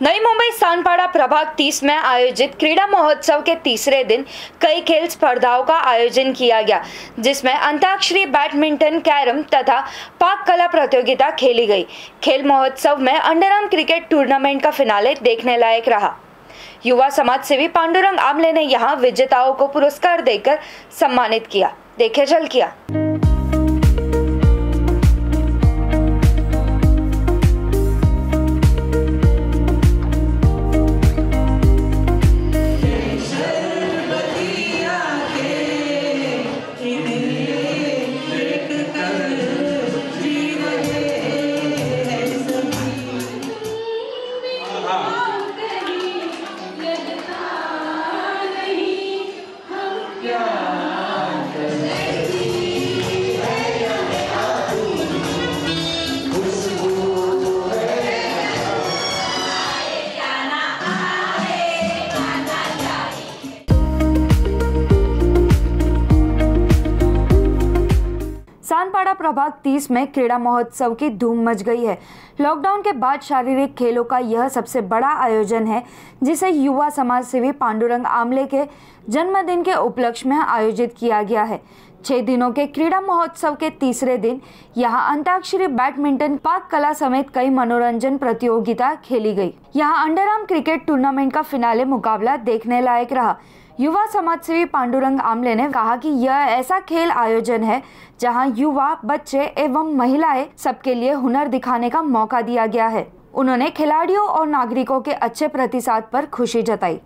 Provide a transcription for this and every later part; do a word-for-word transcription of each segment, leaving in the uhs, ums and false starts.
नई मुंबई सानपाड़ा प्रभाग तीस में आयोजित क्रीड़ा महोत्सव के तीसरे दिन कई खेल स्पर्धाओं का आयोजन किया गया, जिसमें अंताक्षरी, बैडमिंटन, कैरम तथा पाक कला प्रतियोगिता खेली गई। खेल महोत्सव में अंडरआर्म क्रिकेट टूर्नामेंट का फिनाले देखने लायक रहा। युवा समाज सेवी पांडुरंग आमले ने यहां विजेताओं को पुरस्कार देकर सम्मानित किया। देखे झलकियां। सानपाड़ा प्रभाग तीस में क्रीड़ा महोत्सव की धूम मच गई है। लॉकडाउन के बाद शारीरिक खेलों का यह सबसे बड़ा आयोजन है, जिसे युवा समाज सेवी पांडुरंग आमले के जन्मदिन के उपलक्ष्य में आयोजित किया गया है। छह दिनों के क्रीड़ा महोत्सव के तीसरे दिन यहां अंताक्षरी, बैडमिंटन, पाक कला समेत कई मनोरंजन प्रतियोगिता खेली गई। यहां अंडरआर्म क्रिकेट टूर्नामेंट का फिनाले मुकाबला देखने लायक रहा। युवा समाज सेवी पांडुरंग आमले ने कहा कि यह ऐसा खेल आयोजन है जहां युवा, बच्चे एवं महिलाएं सबके लिए हुनर दिखाने का मौका दिया गया है। उन्होंने खिलाड़ियों और नागरिकों के अच्छे प्रतिसाद पर खुशी जताई।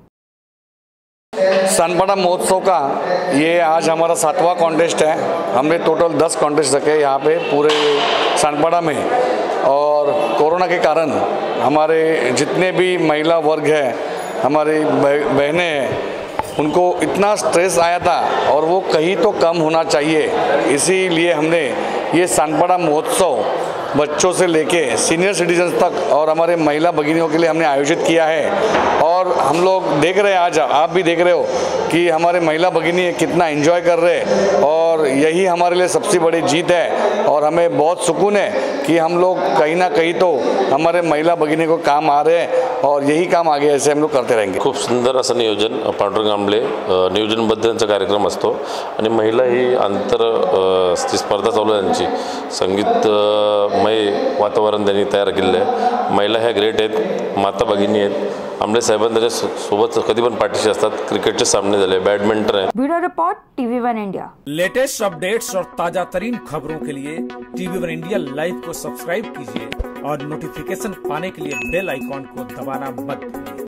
सानपाड़ा महोत्सव का ये आज हमारा सातवां कॉन्टेस्ट है। हमने टोटल दस कॉन्टेस्ट रखे यहाँ पे पूरे सानपाड़ा में, और कोरोना के कारण हमारे जितने भी महिला वर्ग है, हमारी बहनें हैं, उनको इतना स्ट्रेस आया था और वो कहीं तो कम होना चाहिए। इसीलिए हमने ये सानपाड़ा महोत्सव बच्चों से लेके सीनियर सिटीजन्स तक और हमारे महिला भगिनियों के लिए हमने आयोजित किया है। और हम लोग देख रहे हैं, आज आप भी देख रहे हो कि हमारे महिला भगिनी कितना एंजॉय कर रहे हैं, और यही हमारे लिए सबसे बड़ी जीत है। और हमें बहुत सुकून है कि हम लोग कहीं ना कहीं तो हमारे महिला भगिनी को काम आ रहे हैं, और यही काम आगे ऐसे हम लोग करते रहेंगे। खूप सुंदर असं नियोजन पांडुरंग आमले नियोजनबद्ध कार्यक्रम असतो, आणि महिला ही आंतर ती स्पर्धा चालू आहे त्यांची संगीतमय वातावरण त्यांनी तयार केलेलं आहे। महिला ह्या ग्रेट आहेत, माता भगिनी आहेत। आमले साहेबांनी त्याच्या सोबत कधी पण पाठीशी असतात। क्रिकेटचे सामने झाले, बैडमिंटन आहे। Bureau report TV one India. Latest updates और ताजा तरीन खबरों के लिए टीवी वन इंडिया लाइव को सब्सक्राइब कीजिए और नोटिफिकेशन पाने के लिए बेल आइकॉन को दबाना मत भूलिए।